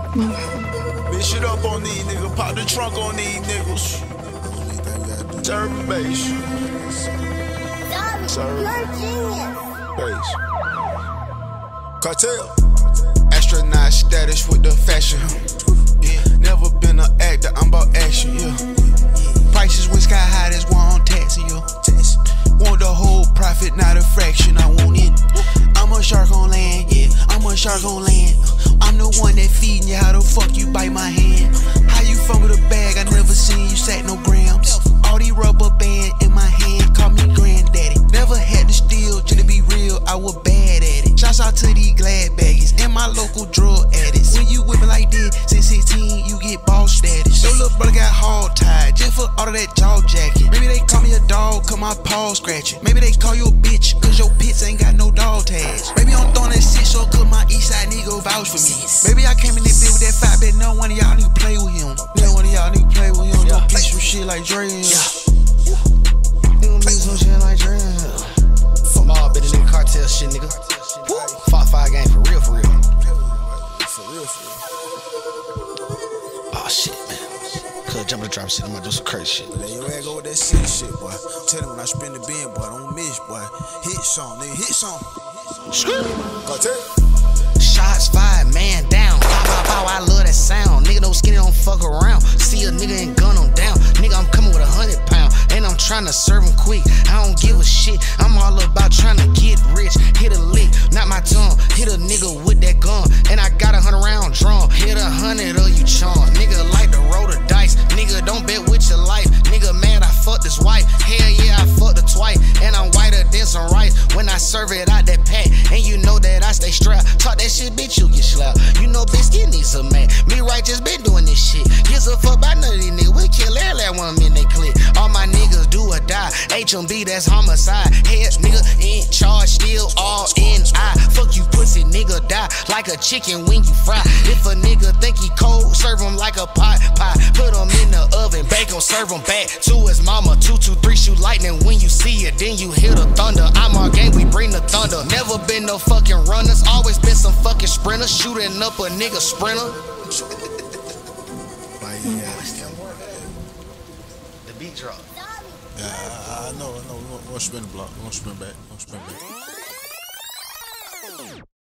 Bitch, shit up on these niggas. Pop the trunk on these niggas. Turban bass. Bass. Cartel. Astronaut status with the fashion. Yeah. Never been an actor, I'm about action, yeah. Prices went sky high, that's why I'm taxing you. Want the whole profit, not a fraction, I want it. I'm a shark on land, yeah, I'm a shark on land. I'm the one that feeding you, how the fuck you bite my hand? How you fumble the bag, I never seen you sack no grams. All these rubber band in my hand, call me granddaddy. Never had to steal, just to be real, I was bad at it. Shouts out to these glad baggies and my local drug addicts. When you whippin' like this, since 16, you get boss status. Your little brother got hog tied, just for all of that jaw jacket. Maybe they call me a dog, cause my paw scratching. Maybe they call you a bitch, cause your pits ain't got no dog tags. Maybe I'm throwing that shit so cause my east side nigga vouch for me. Maybe I came in this bitch with that fight, bet no one of y'all nigga play with him. No one of y'all nigga play with him. Don't be some shit like Dre and nigga be some shit like Dre and Small bit of nigga cartel shit, nigga. Fought 5 game for real, for real. Oh shit, man. Cuz jump the drop shit, I'm gonna do some crazy shit. Let your ass go with that sick shit, boy. Tell him when I spin the bin, boy, don't miss, boy. Hit song, nigga, hit song. Cartel. Shots fired, man down. Pow, pow, pow, I love that sound. Nigga, no skinny, don't fuck around. See a nigga and gun him down. Nigga, I'm coming with 100 pounds. And I'm trying to serve him quick. I don't give a shit. I'm all about trying to get rich. Hit a lick, not my tongue. Hit a nigga with that gun. And I got 100 round drum. Hit 100 of you chum. Nigga like to roll the dice. Nigga, don't bet with your life. Nigga, mad I fucked this wife. Hell yeah, I fucked her twice. And I'm whiter than some rice when I serve it out that pack. And you know that I stay strapped. Talk that shit, bitch, you get slapped. You know, biscuit needs a man. Me right just been doing this shit. Gives a fuck about none of these niggas. We kill every last one in they clique. All my niggas do or die. HMB, that's homicide. Head nigga in charge, still all in I. Fuck you, pussy nigga, die like a chicken when you fry. If a nigga think he cold, serve him like a pot pie. Put him in the oven, bake him, serve him back to his mama. 223 shoot lightning when you see it, then you hear the thunder. I'm our gang, we bring the thunder. Never been no fucking runners, always been some fucking sprinters. Shooting up a nigga sprinter. The beat drop. Yeah, I know. We're gonna spin the block. We're gonna spin back.